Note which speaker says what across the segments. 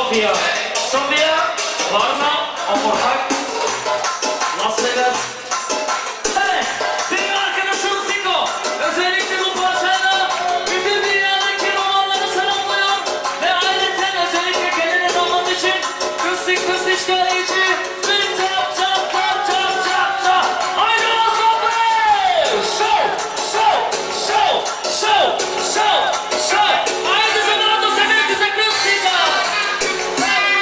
Speaker 1: Sofia. Sofia, Varna, Omurhak, Las Vegas. Evet, benim arkadaşım Ziko. Özellikle bu parçayla bütün dünyadaki romanları selamlıyor. Ve ayrıca özellikle kendini tanımak için kıstık işgaleci. Bir çap çap çap çap çap çap. Haydi Mustafa! Show! Haydi zamanında sevgili kısa kıstık.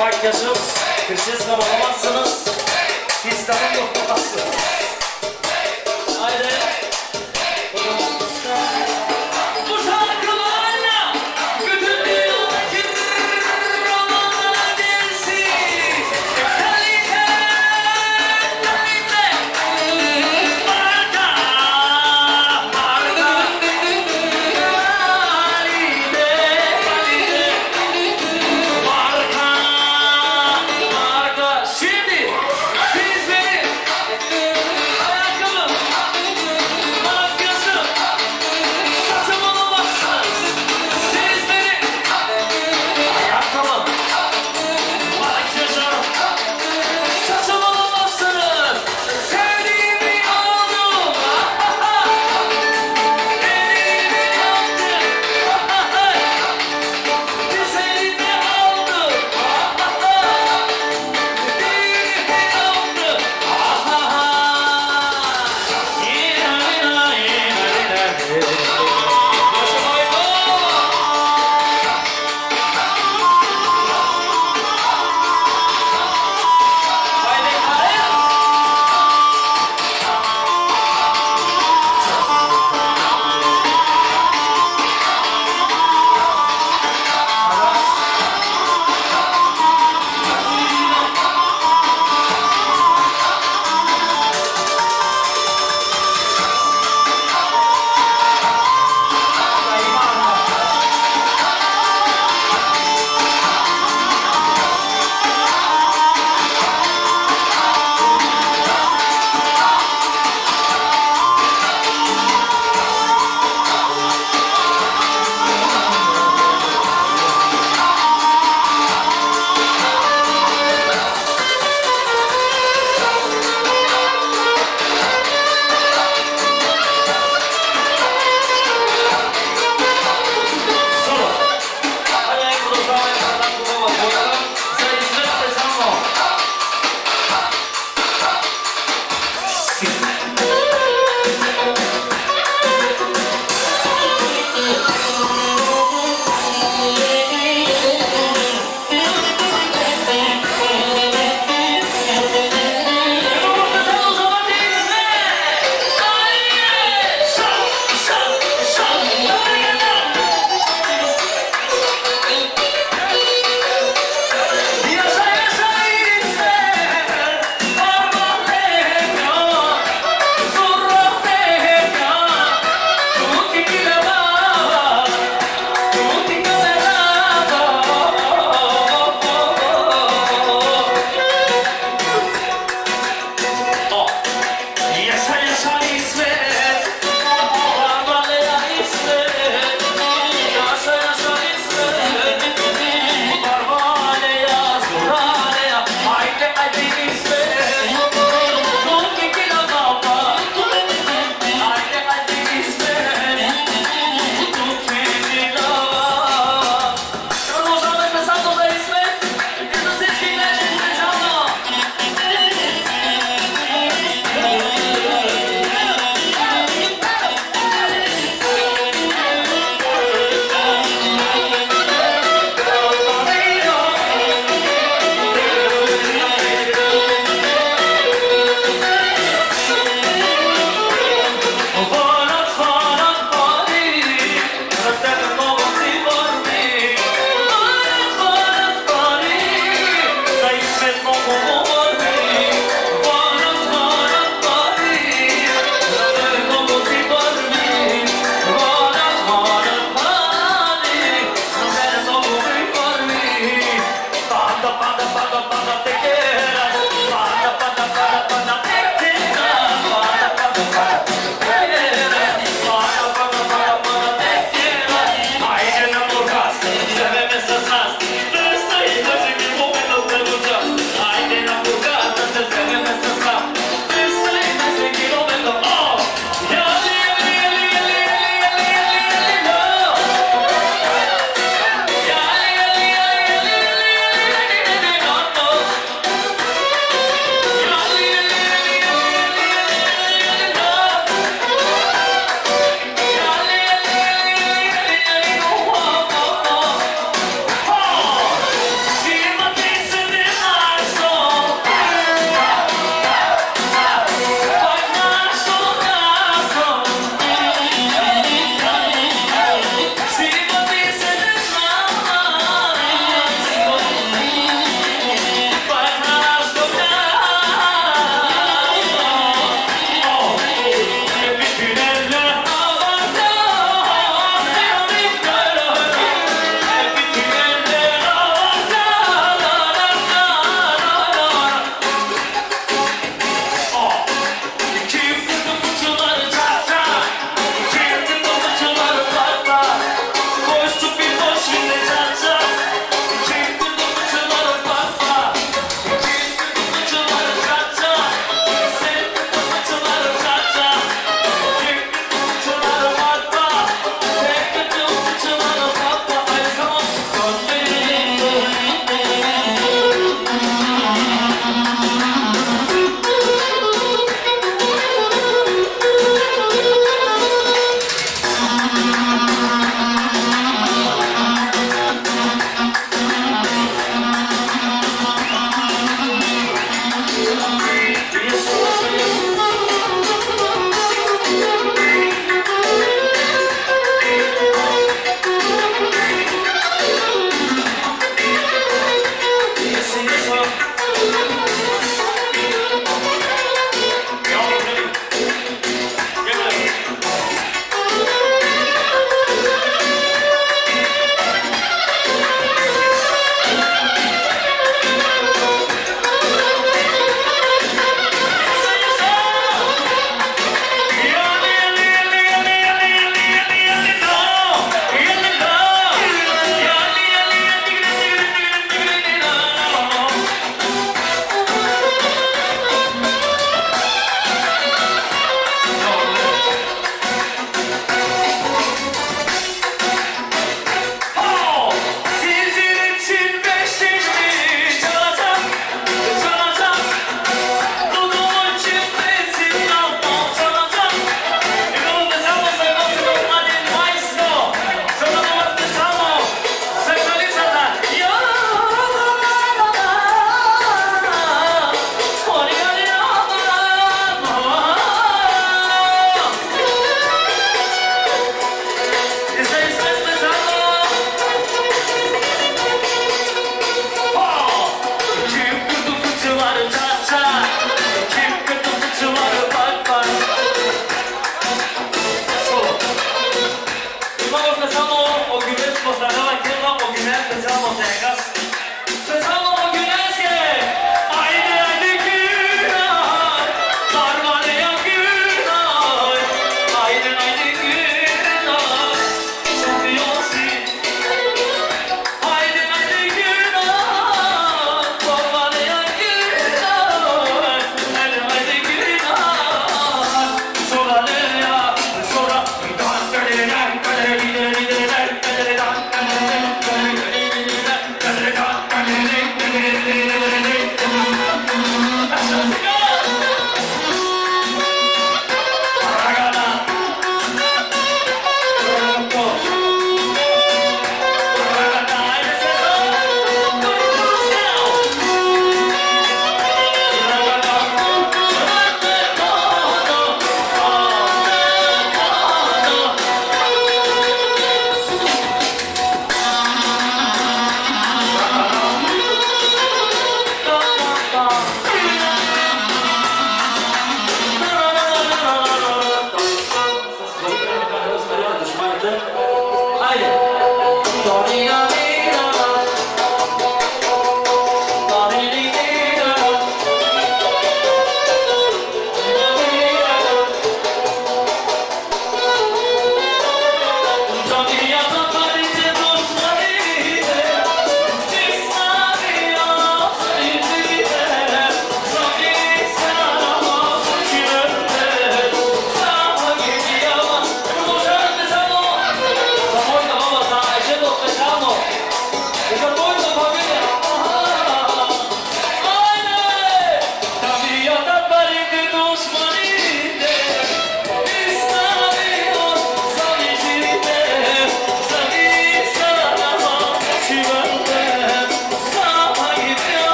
Speaker 1: Fight yaşıp kırşızla bulamazsınız. İstanbul yapamazsınız. Haydi. Bu şarkılarla bütün dünyadaki romanlara gelsin. Kalite, kalite. Marka, marka. Kalite, kalite. Marka, marka. Şimdi siz beni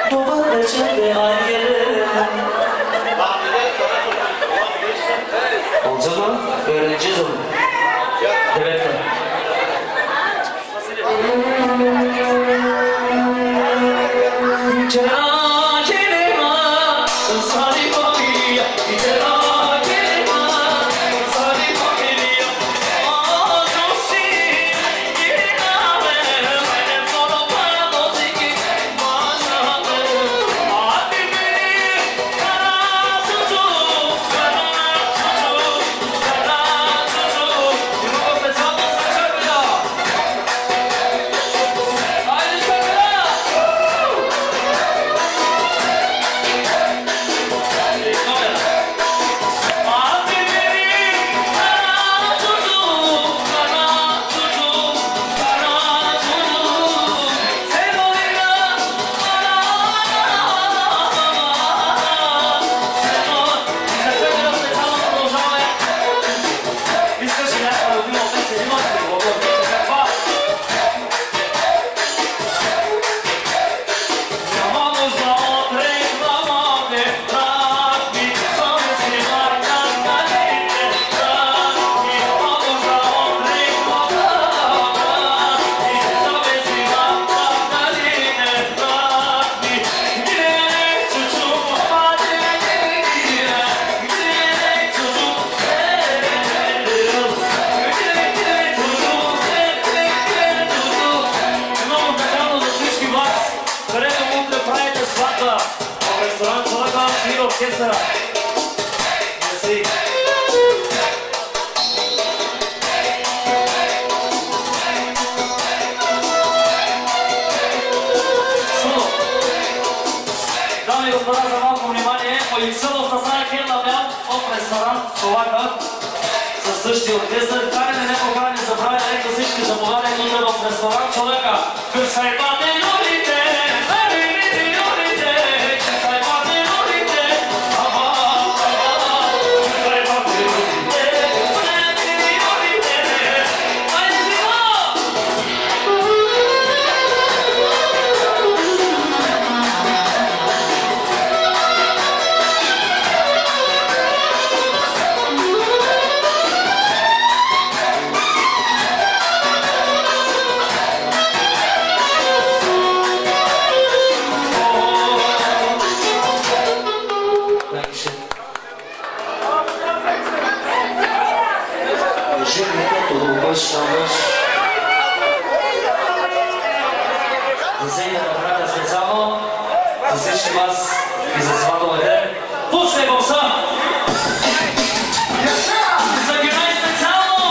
Speaker 1: Duvar içinde ay gelir. Olacak mı? Öğreneceğiz onu. Evet. Същия оркестър, каране не покаране, забравя нека всички забогане идва в ресторант човека. Късайбате юрите, юрите, късайбате юрите, късайбате юрите, юрите, айде зима! Шалош. За всеки да специално, за всички вас и за сватове ден. Пусне вълса! За Герой специално!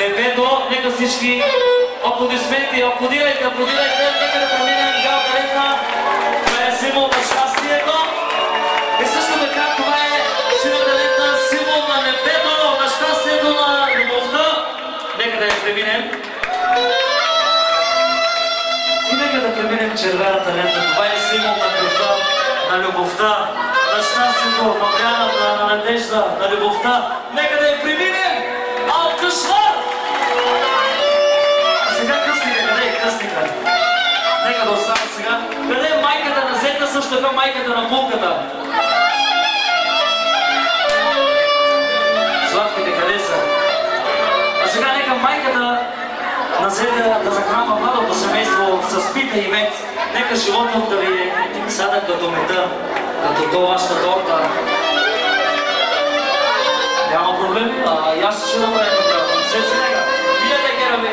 Speaker 1: Небето, нека всички аплодисменти, аплодирайте, нека да преминем галата ретна. Това е символ на щастието. И също така това е силата ретна, символ на небето, на щастието, на любовта. Нека да я преминем. И нека да преминем червената лента. Това е символ на кръвта, на любовта, на щастието, на вяната, на надежда, на любовта. Нека да я преминем. Алкашлар! А сега кръстника, къде е кръстника? Нека да остане сега. Къде е майката на Зета, също така майката на булката? Сладките къде са? А сега нека майката на Зета да захранва младото семейство с пита и мед. Нека живота да ви сада като меда, като до вашата торта. Няма проблеми, и аз ще направя така. След сега, видете гераби.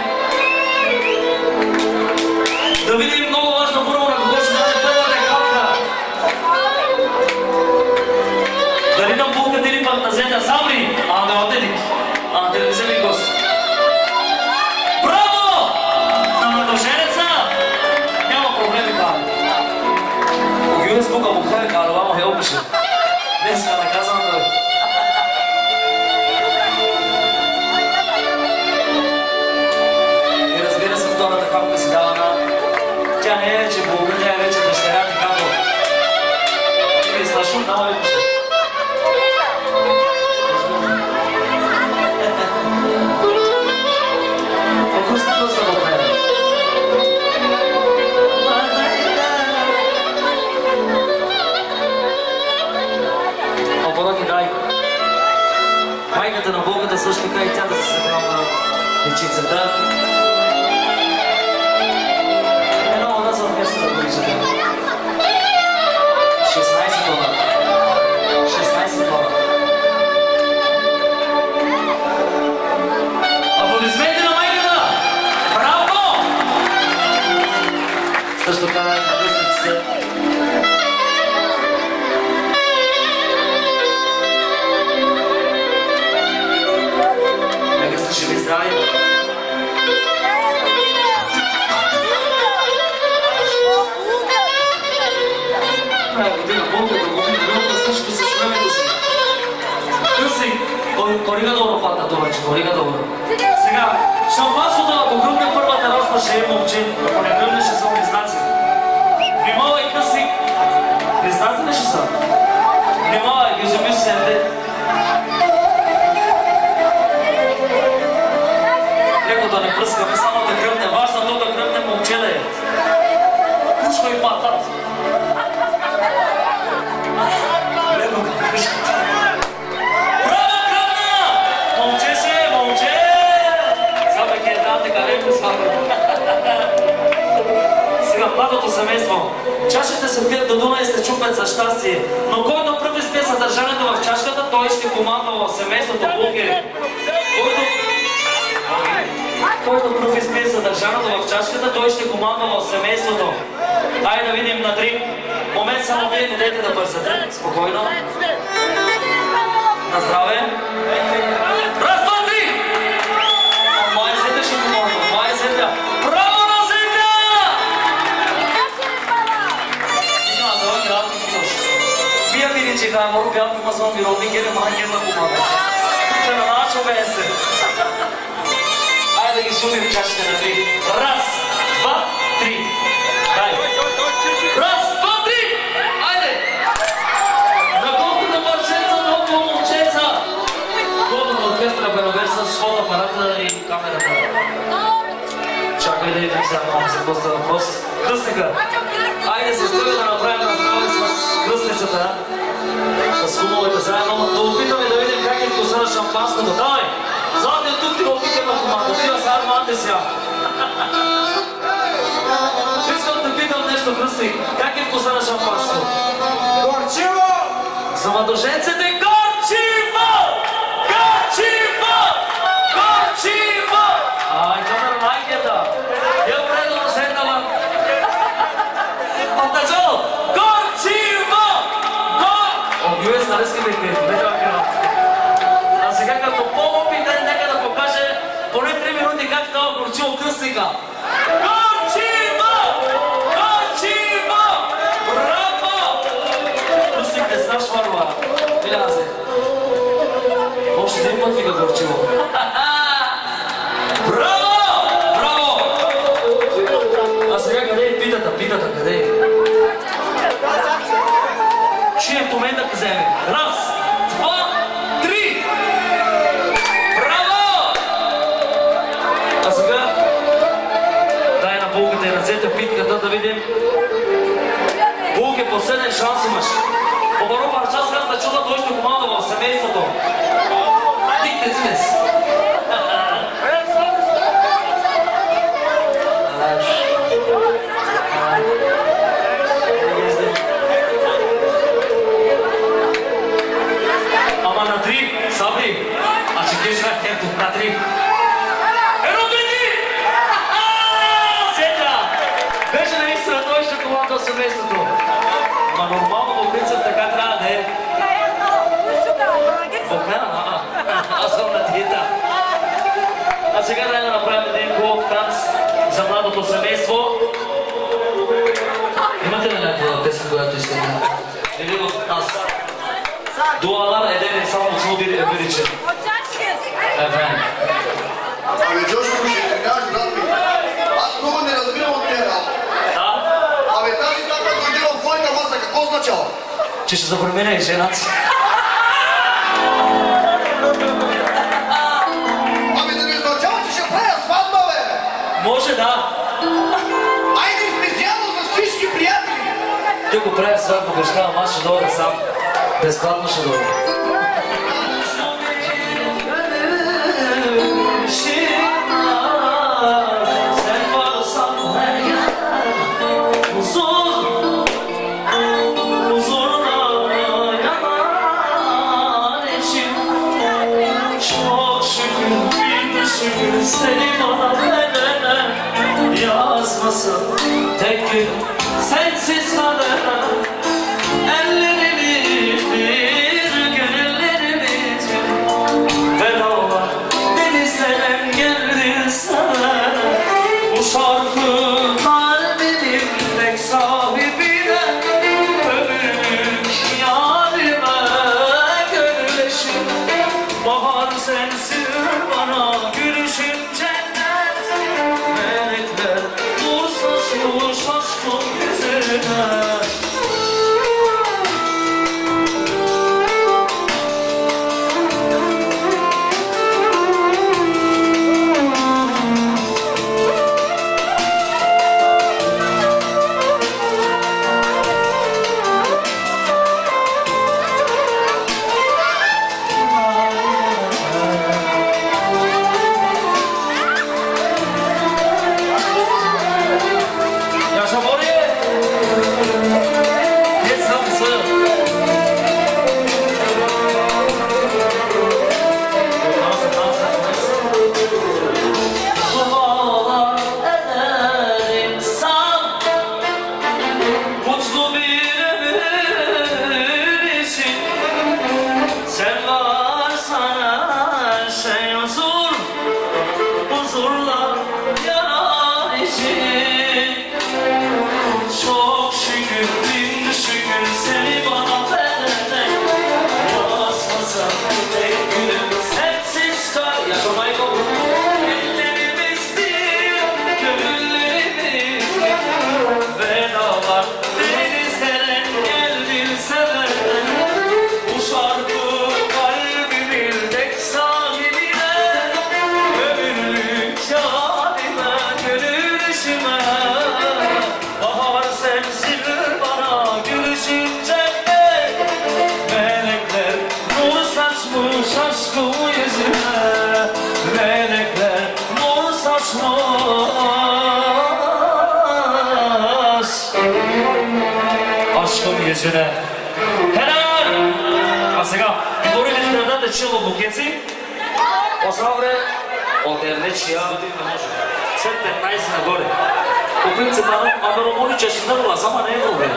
Speaker 1: Да видим много важно първо на кого ще даде първата капка. Дали на булката или пък на Зета Сабри? Да отеди. Да ви вземи гост. Браво! На младоженеца! Няма проблеми, ба. Огюрес тука бухае, калова му хелпеше. Днеска наказана той. Втората капка си дава на... Тя не е вече булка, тя е вече дъщеря ти капо. Ти ли слашу? Дама ви пише. Ако сте доста добре. Обороки дай. Майката на булката също така и тя да се събрала на дечицата. За оркестър да виждате. 16 долара. 16 долара. Аплодисменти на майката! Браво! Също така на късниците. Нека сте живи здрави. Година болката, година любовта, всичко с времето си. Къси, коригадоро пата това, че коригадоро. Сега, шампанското, ако гръмне първата разма, ще е момче, ако не гръмне, ще са близнаци. Внимавай, къси. Близнаци ли ще са? Внимавай, ги вземи сенде. Леко да не пръскаме, само да гръмне. Важното да гръмне момче да е. Пушко и патат. Браво, кръвна! Момче си е, момче! Сега ке е дам така леко слабо. Сега младото семейство. Чашите се пият до дуна и се чупят за щастие. Но който пръв изпие съдържанието в чашката, той ще командва в семейството булкери. Който пръв изпие съдържанието в чашката, той ще командва в семейството. Айде да видим на три. Момент само вие не дайте да бързате. Спокойно. На здраве. Раз, два, три! Моя Зета ще помогна. Моя Зета. Браво на Зета! Има да ви рад и плюс. Вие ми че га мору бял има сон вировни гере мангер на команда. Ще на начо бесе. Айде да ги сумим чашите на три. Раз, два, три. Дай. Раз, два, три! Айде! На колкото парченца, толкова момченца! Колкото оркестра Беноверса с фотоапарата и камерата. Чакай да идем сега малко за доста въпрос. Кръстника! Айде се стоя да направим разправи с кръстницата. С хумовете заедно. Да опитаме да видим как е вкуса на шампанското. Давай! Заден тук ти го опитаме на команда. Тива са арманте сега. Искам да питам нещо, кръстник. Как е вкуса на шампанското?
Speaker 2: Горчиво!
Speaker 1: За младоженците горчиво! Горчиво! Горчиво! Ай, камера на айкета! Я вредно седнала! От начало! Горчиво! Огюес, нали ска бе, а сега като по-опитен, нека да покаже поне чуем в момента да вземе. Раз, два, три! Браво! А сега дай на булката и ръцете в питката да видим. Булки, последен шанс имаш. Оборот парчас аз да чуда, той ще команда в семейството. Дикте си днес. Ама на три, Сабри. А че кеш на три. Едно, три! Сетя! Беше наистина, той ще команда в семейството. Ма нормално по принцип така трябва да е. Покана? Аз съм на диета. А сега трябва да направим един хубав танц за младото семейство. Имате ли някаква песен, която искате? Или от нас? Дуалар един само от Слуби Величен. Евен.
Speaker 2: Абе, Джошко, ще ти кажа, брат ми. Аз много не разбирам от тези работи.
Speaker 1: Да?
Speaker 2: Абе, тази така дойде в твоята маса, какво означава?
Speaker 1: Че ще забремене и женат си.
Speaker 2: Ами да не означава, че ще правя сватба, бе!
Speaker 1: Може да.
Speaker 2: Айде специално за всички приятели!
Speaker 1: Ти го правя сватба, грешкавам, аз ще дойда сам. Безплатно ще дойда. Seni bana verene yazmasın tek gün sensiz kadar ellerimiz bir gönüllerimiz bir bedava denizlerden geldin sen bu şarkı kalbimin tek sahibine ömürlük yarime gönül eşim bahar sensin bana gülüşün cennet melekler nur saçmış aşkın yüzüne. Yüzüne. Helal! А сега, дори ли страдате чело букеци? Оставре от ернечия не може. След 15 нагоре. По принцип, Анорomoni че ще надола, сама не е проблем.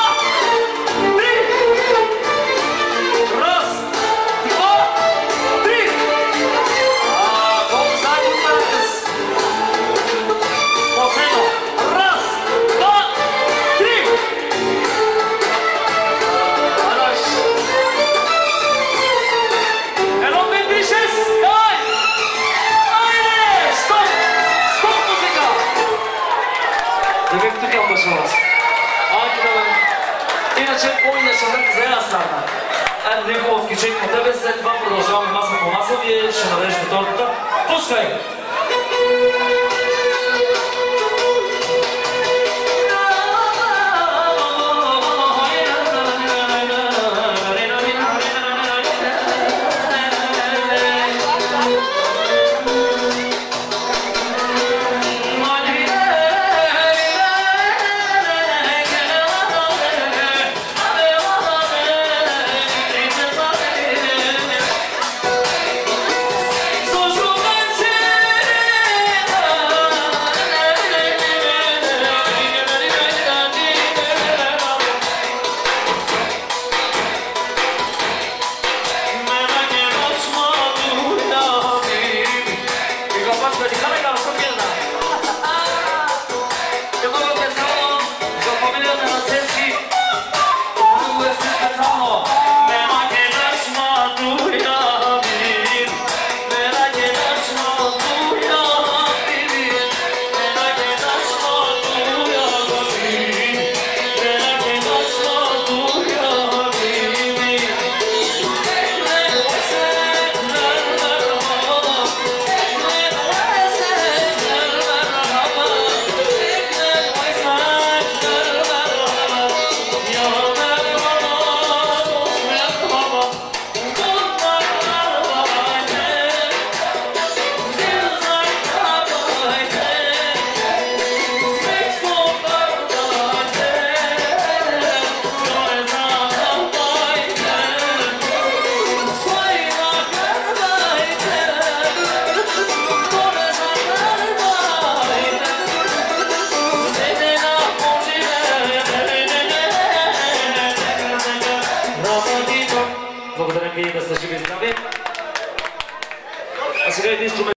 Speaker 1: Раз, два, кичейко тебе, след това продължаваме маса по маса, вие ще нарежете тортата. Пускай! Благодарим ви да сте живи и здрави. А сега единствено